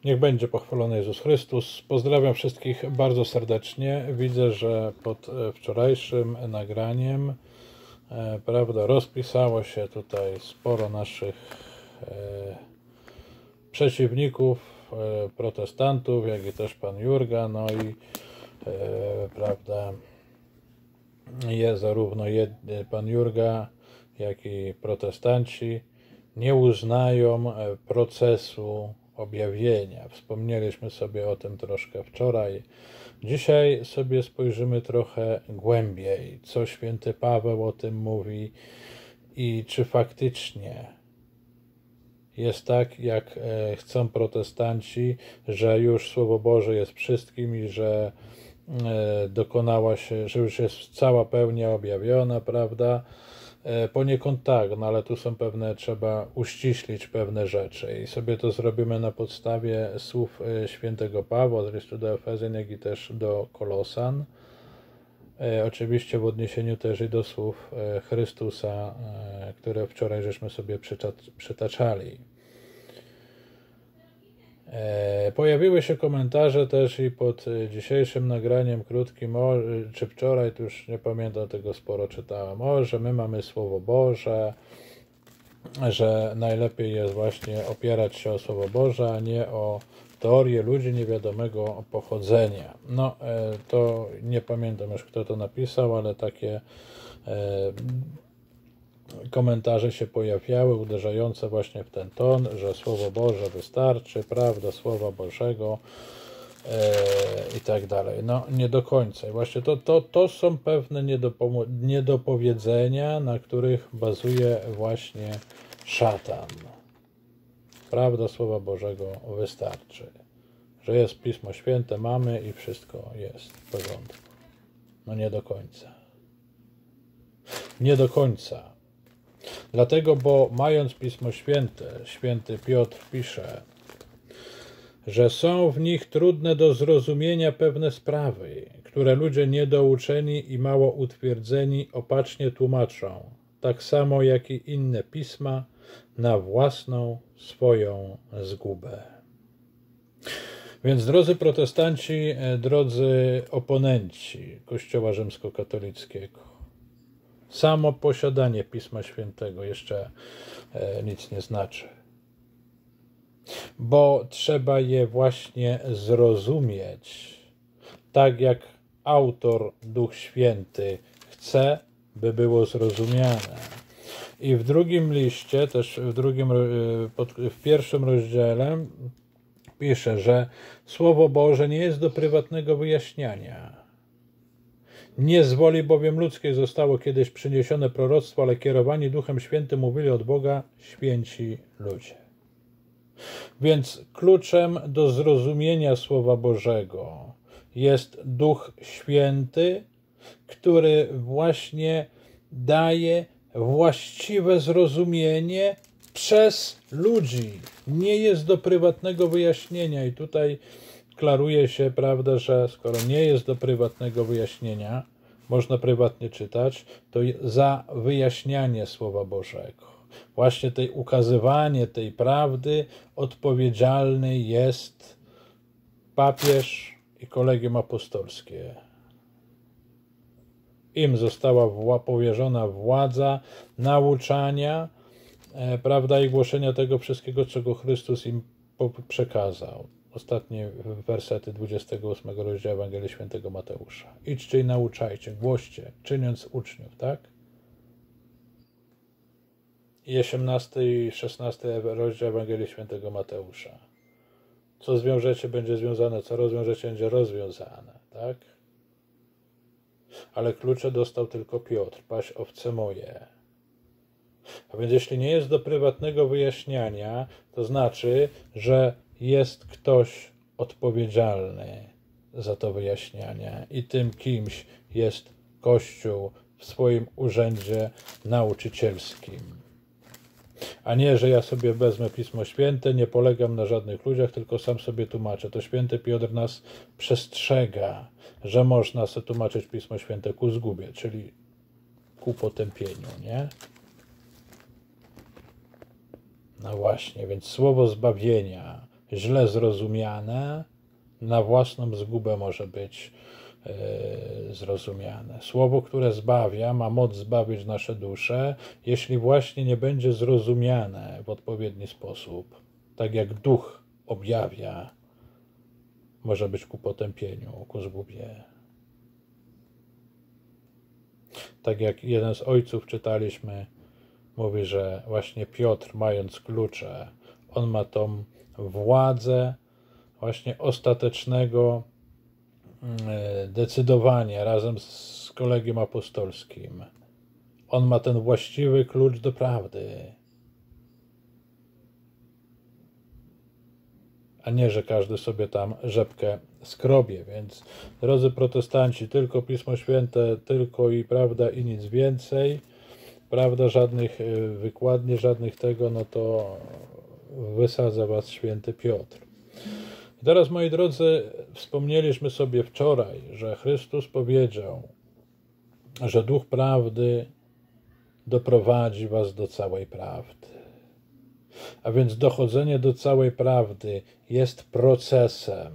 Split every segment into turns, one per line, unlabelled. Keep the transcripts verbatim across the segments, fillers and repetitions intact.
Niech będzie pochwalony Jezus Chrystus. Pozdrawiam wszystkich bardzo serdecznie. Widzę, że pod wczorajszym nagraniem e, prawda, rozpisało się tutaj sporo naszych e, przeciwników, e, protestantów, jak i też pan Jurga, no i e, prawda, jest zarówno jed, pan Jurga, jak i protestanci nie uznają procesu objawienia. Wspomnieliśmy sobie o tym troszkę wczoraj. Dzisiaj sobie spojrzymy trochę głębiej, co święty Paweł o tym mówi i czy faktycznie jest tak, jak chcą protestanci, że już Słowo Boże jest wszystkim i że dokonała się, że już jest cała pełnia objawiona, prawda? Poniekąd tak, no ale tu są pewne, trzeba uściślić pewne rzeczy i sobie to zrobimy na podstawie słów świętego Pawła z listu do Efezjan, jak i też do Kolosan. Oczywiście w odniesieniu też i do słów Chrystusa, które wczoraj żeśmy sobie przytaczali. Pojawiły się komentarze też i pod dzisiejszym nagraniem krótkim, o, czy wczoraj, tu już nie pamiętam, tego sporo czytałem, o, że my mamy Słowo Boże, że najlepiej jest właśnie opierać się o Słowo Boże, a nie o teorię ludzi niewiadomego pochodzenia. No, to nie pamiętam już, kto to napisał, ale takie komentarze się pojawiały, uderzające właśnie w ten ton, że Słowo Boże wystarczy, prawda Słowa Bożego e, i tak dalej. No nie do końca. I właśnie to, to, to są pewne niedopowiedzenia, na których bazuje właśnie szatan. Prawda Słowa Bożego wystarczy. Że jest Pismo Święte, mamy i wszystko jest w porządku. No nie do końca. Nie do końca. Dlatego, bo mając Pismo Święte, święty Piotr pisze, że są w nich trudne do zrozumienia pewne sprawy, które ludzie niedouczeni i mało utwierdzeni opacznie tłumaczą, tak samo jak i inne pisma, na własną swoją zgubę. Więc drodzy protestanci, drodzy oponenci Kościoła rzymskokatolickiego, samo posiadanie Pisma Świętego jeszcze e, nic nie znaczy. Bo trzeba je właśnie zrozumieć, tak jak autor, Duch Święty, chce, by było zrozumiane. I w drugim liście, też w, drugim, w pierwszym rozdziale pisze, że Słowo Boże nie jest do prywatnego wyjaśniania. Nie z woli bowiem ludzkiej zostało kiedyś przyniesione proroctwo, ale kierowani Duchem Świętym mówili od Boga święci ludzie. Więc kluczem do zrozumienia Słowa Bożego jest Duch Święty, który właśnie daje właściwe zrozumienie przez ludzi. Nie jest do prywatnego wyjaśnienia i tutaj klaruje się, prawda, że skoro nie jest do prywatnego wyjaśnienia, można prywatnie czytać, to za wyjaśnianie Słowa Bożego, właśnie tej ukazywanie tej prawdy odpowiedzialny jest papież i kolegium apostolskie. Im została powierzona władza nauczania, e, prawda, i głoszenia tego wszystkiego, czego Chrystus im przekazał. Ostatnie wersety dwudziestego ósmego rozdziału Ewangelii Świętego Mateusza. Idźcie i nauczajcie, głoście, czyniąc uczniów, tak? I osiemnasty i szesnasty rozdział Ewangelii Świętego Mateusza. Co zwiążecie, będzie związane, co rozwiążecie, będzie rozwiązane, tak? Ale klucze dostał tylko Piotr, paś owce moje. A więc jeśli nie jest do prywatnego wyjaśniania, to znaczy, że jest ktoś odpowiedzialny za to wyjaśnianie i tym kimś jest Kościół w swoim urzędzie nauczycielskim. A nie, że ja sobie wezmę Pismo Święte, nie polegam na żadnych ludziach, tylko sam sobie tłumaczę. To święty Piotr nas przestrzega, że można sobie tłumaczyć Pismo Święte ku zgubie, czyli ku potępieniu, nie? No właśnie, więc słowo zbawienia źle zrozumiane, na własną zgubę może być yy, zrozumiane. Słowo, które zbawia, ma moc zbawić nasze dusze, jeśli właśnie nie będzie zrozumiane w odpowiedni sposób. Tak jak duch objawia, może być ku potępieniu, ku zgubie. Tak jak jeden z ojców czytaliśmy, mówi, że właśnie Piotr, mając klucze, on ma tą władzę właśnie ostatecznego decydowania razem z kolegium apostolskim. On ma ten właściwy klucz do prawdy. A nie, że każdy sobie tam rzepkę skrobie. Więc, drodzy protestanci, tylko Pismo Święte, tylko i prawda i nic więcej. Prawda, żadnych wykładni, żadnych tego, no to wysadza was święty Piotr. I teraz, moi drodzy, wspomnieliśmy sobie wczoraj, że Chrystus powiedział, że Duch Prawdy doprowadzi was do całej prawdy. A więc dochodzenie do całej prawdy jest procesem,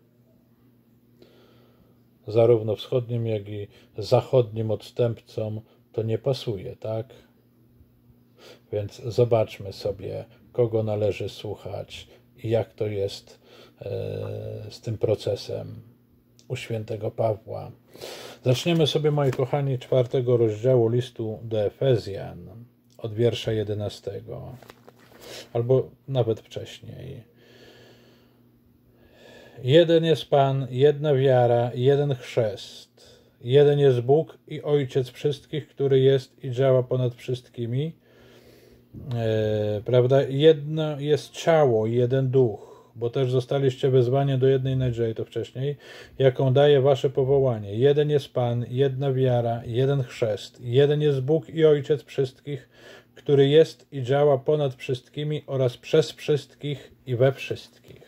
zarówno wschodnim, jak i zachodnim odstępcom to nie pasuje, tak? Więc zobaczmy sobie, kogo należy słuchać i jak to jest e, z tym procesem u świętego Pawła. Zaczniemy sobie, moi kochani, czwartego rozdziału listu do Efezjan od wiersza jedenastego. Albo nawet wcześniej. Jeden jest Pan, jedna wiara, jeden chrzest. Jeden jest Bóg i Ojciec wszystkich, który jest i działa ponad wszystkimi. E, prawda? Jedno jest ciało, jeden duch, bo też zostaliście wezwani do jednej nadziei, to wcześniej, jaką daje wasze powołanie. Jeden jest Pan, jedna wiara, jeden chrzest. Jeden jest Bóg i Ojciec wszystkich, który jest i działa ponad wszystkimi oraz przez wszystkich i we wszystkich.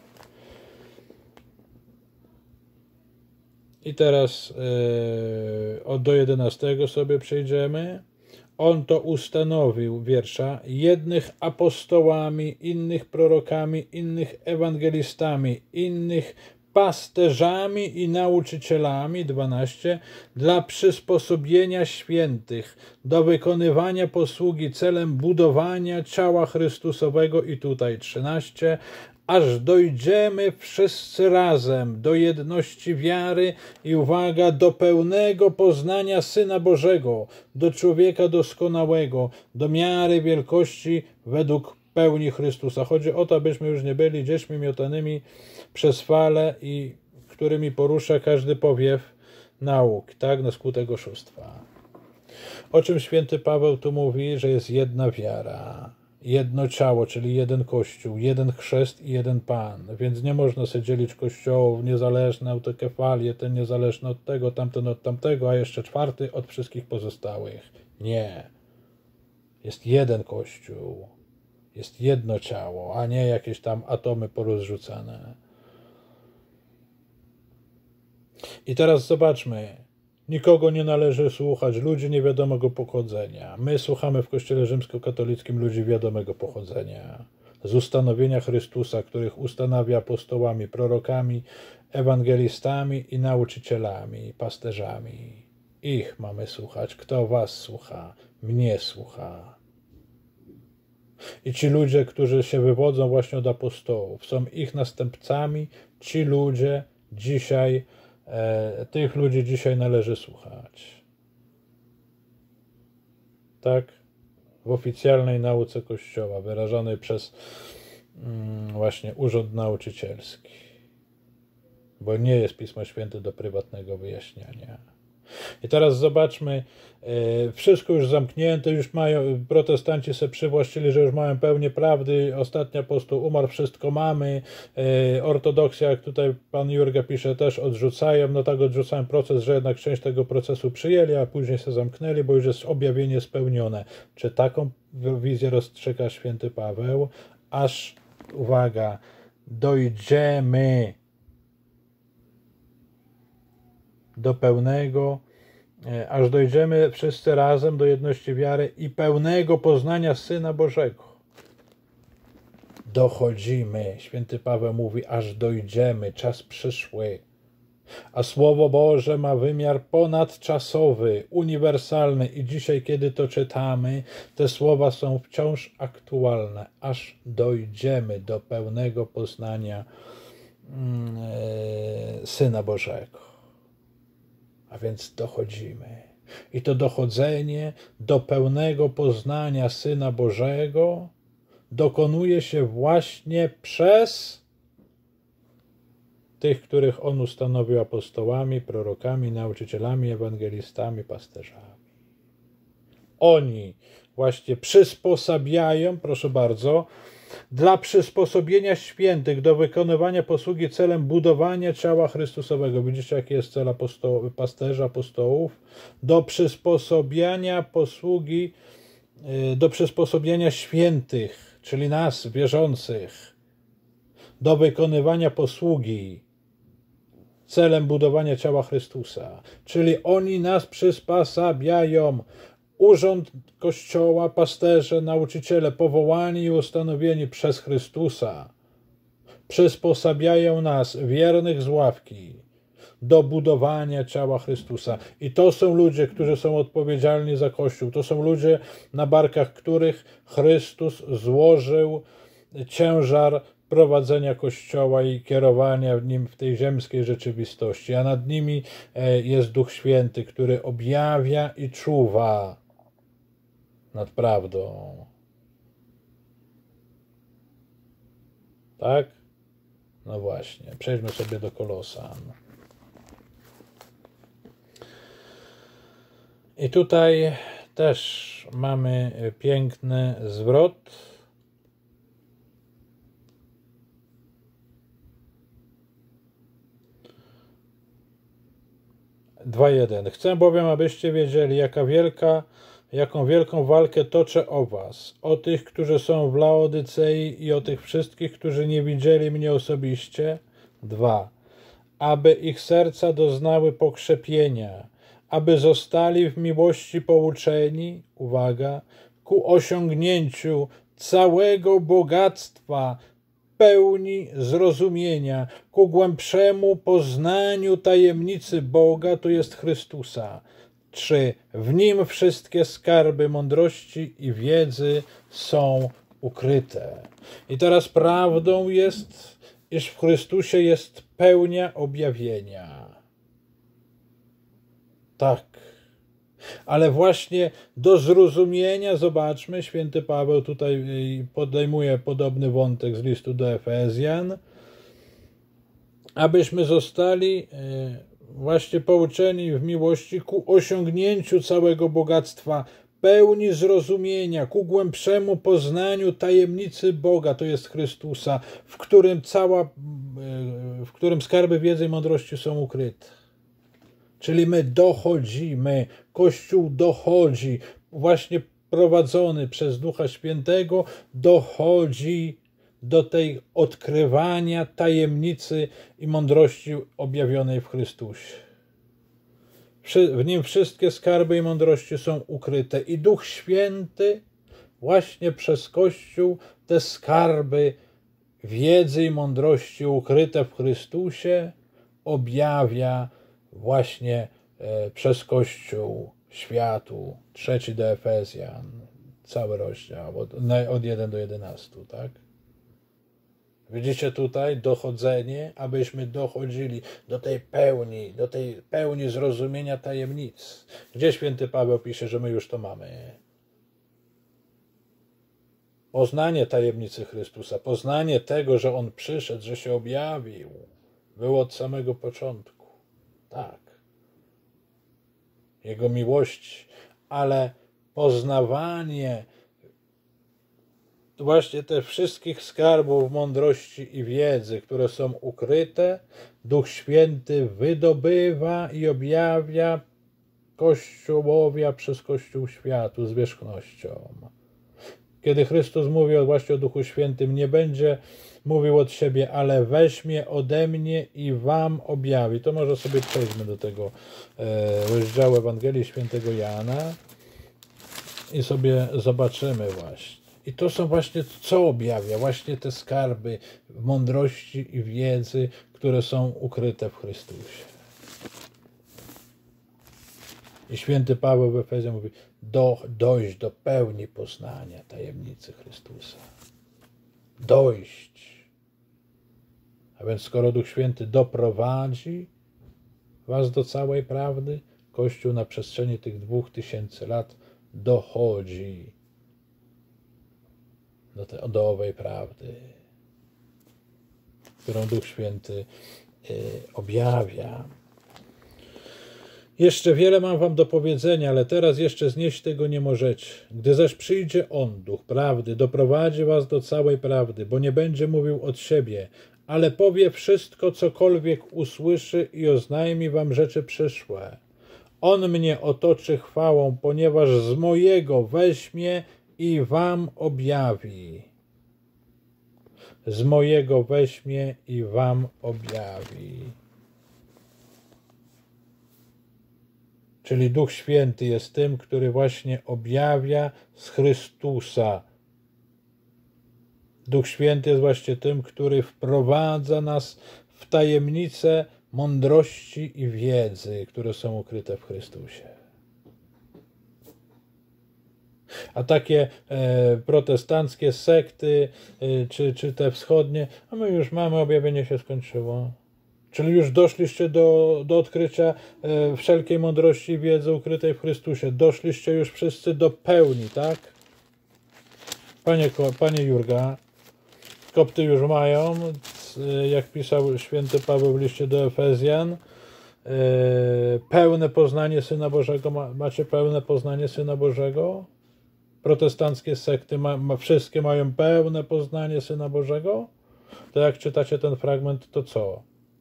I teraz yy, do jedenastego sobie przejdziemy. On to ustanowił, wiersza, jednych apostołami, innych prorokami, innych ewangelistami, innych pasterzami i nauczycielami, dwanaście, dla przysposobienia świętych, do wykonywania posługi celem budowania ciała Chrystusowego i tutaj trzynaście, aż dojdziemy wszyscy razem do jedności wiary i uwaga, do pełnego poznania Syna Bożego, do człowieka doskonałego, do miary wielkości według pełni Chrystusa. Chodzi o to, abyśmy już nie byli dziećmi miotanymi przez fale, i którymi porusza każdy powiew nauk, tak, na skutek oszustwa. O czym święty Paweł tu mówi, że jest jedna wiara, jedno ciało, czyli jeden Kościół, jeden chrzest i jeden Pan. Więc nie można sobie dzielić kościołów, niezależne autokefalie, ten niezależny od tego, tamten od tamtego, a jeszcze czwarty od wszystkich pozostałych. Nie. Jest jeden Kościół. Jest jedno ciało, a nie jakieś tam atomy porozrzucane. I teraz zobaczmy. Nikogo nie należy słuchać ludzi niewiadomego pochodzenia. My słuchamy w Kościele rzymskokatolickim ludzi wiadomego pochodzenia. Z ustanowienia Chrystusa, których ustanawia apostołami, prorokami, ewangelistami i nauczycielami, pasterzami. Ich mamy słuchać. Kto was słucha? Mnie słucha. I ci ludzie, którzy się wywodzą właśnie od apostołów, są ich następcami. Ci ludzie dzisiaj, e, tych ludzi dzisiaj należy słuchać. Tak? W oficjalnej nauce Kościoła, wyrażonej przez mm, właśnie Urząd Nauczycielski. Bo nie jest Pismo Święte do prywatnego wyjaśniania. I teraz zobaczmy, wszystko już zamknięte, już mają, protestanci sobie przywłaszczyli, że już mają pełnię prawdy, ostatni apostoł umarł, wszystko mamy, ortodoksja, jak tutaj pan Jurga pisze, też odrzucają, no tak odrzucają proces, że jednak część tego procesu przyjęli, a później się zamknęli, bo już jest objawienie spełnione. Czy taką wizję rozstrzyga święty Paweł? Aż, uwaga, dojdziemy do pełnego, aż dojdziemy wszyscy razem do jedności wiary i pełnego poznania Syna Bożego. dochodzimy. Święty Paweł mówi, aż dojdziemy, czas przyszły. A Słowo Boże ma wymiar ponadczasowy, uniwersalny i dzisiaj, kiedy to czytamy, te słowa są wciąż aktualne, aż dojdziemy do pełnego poznania yy, Syna Bożego. A więc dochodzimy. I to dochodzenie do pełnego poznania Syna Bożego dokonuje się właśnie przez tych, których On ustanowił apostołami, prorokami, nauczycielami, ewangelistami, pasterzami. Oni właśnie przysposabiają, proszę bardzo, dla przysposobienia świętych do wykonywania posługi celem budowania ciała Chrystusowego. Widzicie, jaki jest cel apostoł, pasterza, apostołów? Do przysposobiania posługi, do przysposobienia świętych, czyli nas, wierzących, do wykonywania posługi celem budowania ciała Chrystusa. Czyli oni nas przysposabiają. Urząd Kościoła, pasterze, nauczyciele, powołani i ustanowieni przez Chrystusa, przysposabiają nas, wiernych z ławki, do budowania ciała Chrystusa. I to są ludzie, którzy są odpowiedzialni za Kościół. To są ludzie, na barkach których Chrystus złożył ciężar prowadzenia Kościoła i kierowania w nim w tej ziemskiej rzeczywistości. A nad nimi jest Duch Święty, który objawia i czuwa nad prawdą. Tak? No właśnie. Przejdźmy sobie do Kolosan. I tutaj też mamy piękny zwrot. dwa jeden. Chcę bowiem, abyście wiedzieli, jaka wielka, jaką wielką walkę toczę o was, o tych, którzy są w Laodycei i o tych wszystkich, którzy nie widzieli mnie osobiście. dwa. Aby ich serca doznały pokrzepienia, aby zostali w miłości pouczeni, uwaga, ku osiągnięciu całego bogactwa, pełni zrozumienia, ku głębszemu poznaniu tajemnicy Boga, to jest Chrystusa. trzy. W Nim wszystkie skarby mądrości i wiedzy są ukryte. I teraz prawdą jest, iż w Chrystusie jest pełnia objawienia. Tak. Ale właśnie do zrozumienia, zobaczmy, święty Paweł tutaj podejmuje podobny wątek z listu do Efezjan, abyśmy zostali właśnie pouczeni w miłości ku osiągnięciu całego bogactwa, pełni zrozumienia, ku głębszemu poznaniu tajemnicy Boga, to jest Chrystusa, w którym cała, w którym skarby wiedzy i mądrości są ukryte. Czyli my dochodzimy, Kościół dochodzi, właśnie prowadzony przez Ducha Świętego, dochodzi do tej odkrywania tajemnicy i mądrości objawionej w Chrystusie. W Nim wszystkie skarby i mądrości są ukryte i Duch Święty właśnie przez Kościół te skarby wiedzy i mądrości ukryte w Chrystusie objawia właśnie e, przez Kościół światu. Trzeci do Efezjan, cały rozdział, od, od jeden do jedenastu, tak? Widzicie tutaj dochodzenie, abyśmy dochodzili do tej pełni, do tej pełni zrozumienia tajemnic. Gdzie święty Paweł pisze, że my już to mamy? Poznanie tajemnicy Chrystusa, poznanie tego, że On przyszedł, że się objawił, było od samego początku. Tak. Jego miłości, ale poznawanie właśnie tych wszystkich skarbów mądrości i wiedzy, które są ukryte, Duch Święty wydobywa i objawia Kościołowi, a przez Kościół światu zwierzchnością. Kiedy Chrystus mówi właśnie o Duchu Świętym, nie będzie mówił od siebie, ale weźmie ode mnie i wam objawi. To może sobie przejdźmy do tego e, rozdziału Ewangelii Świętego Jana i sobie zobaczymy właśnie. I to są właśnie, co objawia? Właśnie te skarby mądrości i wiedzy, które są ukryte w Chrystusie. I święty Paweł w Efezjan mówi, do, dojść do pełni poznania tajemnicy Chrystusa. Dojść. A więc skoro Duch Święty doprowadzi was do całej prawdy, Kościół na przestrzeni tych dwóch tysięcy lat dochodzi do, te, do owej prawdy, którą Duch Święty y, objawia. Jeszcze wiele mam wam do powiedzenia, ale teraz jeszcze znieść tego nie możecie. Gdy zaś przyjdzie On, Duch Prawdy, doprowadzi was do całej prawdy, bo nie będzie mówił od siebie, ale powie wszystko, cokolwiek usłyszy i oznajmi wam rzeczy przyszłe. On mnie otoczy chwałą, ponieważ z mojego weźmie i wam objawi. Z mojego weźmie i wam objawi. Czyli Duch Święty jest tym, który właśnie objawia z Chrystusa. Duch Święty jest właśnie tym, który wprowadza nas w tajemnice mądrości i wiedzy, które są ukryte w Chrystusie. A takie e, protestanckie sekty, e, czy, czy te wschodnie, a my już mamy, objawienie się skończyło. Czyli już doszliście do, do odkrycia e, wszelkiej mądrości i wiedzy ukrytej w Chrystusie. Doszliście już wszyscy do pełni, tak? Panie, Panie Jurga, kopty już mają, jak pisał święty Paweł w liście do Efezjan, e, pełne poznanie Syna Bożego. Ma, macie pełne poznanie Syna Bożego? Protestanckie sekty ma, ma, wszystkie mają pełne poznanie Syna Bożego? To jak czytacie ten fragment, to co?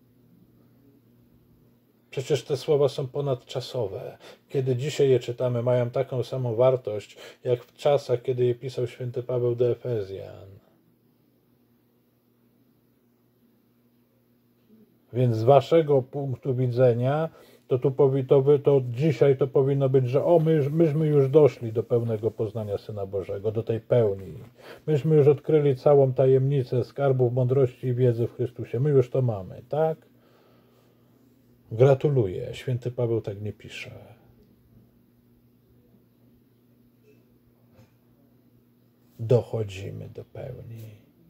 Przecież te słowa są ponadczasowe. Kiedy dzisiaj je czytamy, mają taką samą wartość, jak w czasach, kiedy je pisał święty Paweł do Efezjan. Więc z waszego punktu widzenia, to, tu powi, to, wy, to dzisiaj to powinno być, że o, my, myśmy już doszli do pełnego poznania Syna Bożego, do tej pełni. Myśmy już odkryli całą tajemnicę skarbów mądrości i wiedzy w Chrystusie. My już to mamy, tak? Gratuluję. Święty Paweł tak nie pisze. Dochodzimy do pełni.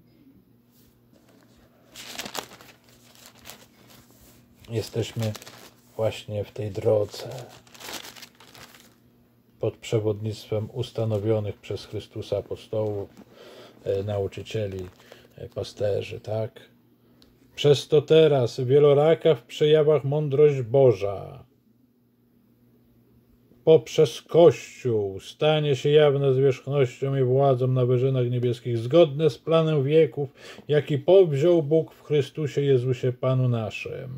Jesteśmy właśnie w tej drodze pod przewodnictwem ustanowionych przez Chrystusa apostołów, e, nauczycieli, e, pasterzy, tak? Przez to teraz wieloraka w przejawach mądrość Boża poprzez Kościół stanie się jawne zwierzchnością i władzą na wyżynach niebieskich, zgodne z planem wieków, jaki powziął Bóg w Chrystusie Jezusie Panu naszym.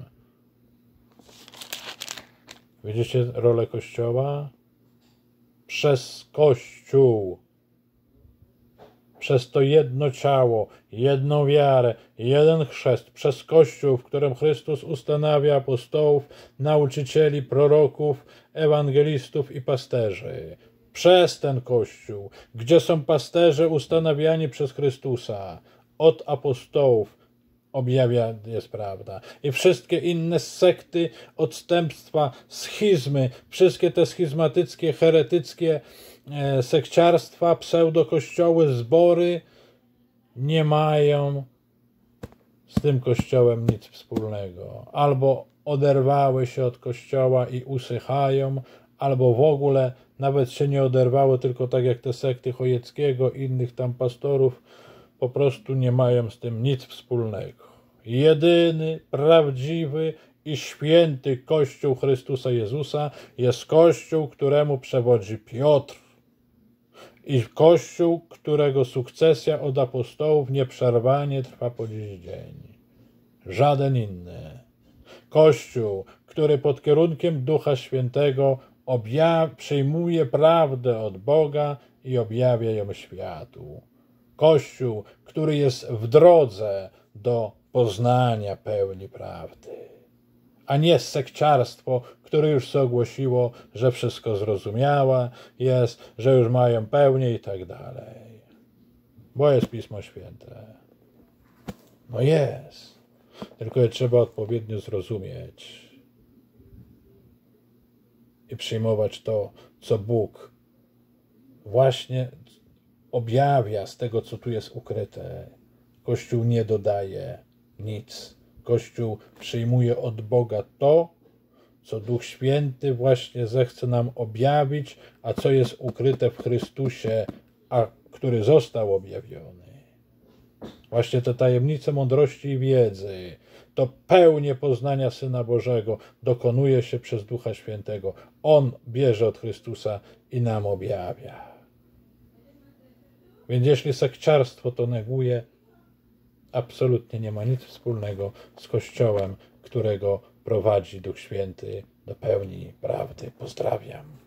Widzicie rolę Kościoła? Przez Kościół. Przez to jedno ciało, jedną wiarę, jeden chrzest, przez Kościół, w którym Chrystus ustanawia apostołów, nauczycieli, proroków, ewangelistów i pasterzy. Przez ten Kościół, gdzie są pasterze ustanawiani przez Chrystusa, od apostołów, objawia jest prawda. I wszystkie inne sekty, odstępstwa, schizmy, wszystkie te schizmatyckie, heretyckie e, sekciarstwa, pseudokościoły, zbory nie mają z tym Kościołem nic wspólnego. Albo oderwały się od Kościoła i usychają, albo w ogóle nawet się nie oderwały, tylko tak jak te sekty Chojeckiego i innych tam pastorów, po prostu nie mają z tym nic wspólnego. Jedyny, prawdziwy i święty Kościół Chrystusa Jezusa jest Kościół, któremu przewodzi Piotr. I Kościół, którego sukcesja od apostołów nieprzerwanie trwa po dziś dzień. Żaden inny. Kościół, który pod kierunkiem Ducha Świętego objaw, przyjmuje prawdę od Boga i objawia ją światu. Kościół, który jest w drodze do poznania pełni prawdy, a nie sekciarstwo, które już się ogłosiło, że wszystko zrozumiałe jest, że już mają pełnię i tak dalej. bo jest Pismo Święte. No jest, tylko je trzeba odpowiednio zrozumieć i przyjmować to, co Bóg właśnie objawia z tego, co tu jest ukryte. Kościół nie dodaje nic. Kościół przyjmuje od Boga to, co Duch Święty właśnie zechce nam objawić, a co jest ukryte w Chrystusie, a który został objawiony. Właśnie te tajemnice mądrości i wiedzy, to pełnię poznania Syna Bożego dokonuje się przez Ducha Świętego. On bierze od Chrystusa i nam objawia. Więc jeśli sekciarstwo to neguje, absolutnie nie ma nic wspólnego z Kościołem, którego prowadzi Duch Święty do pełni prawdy. Pozdrawiam.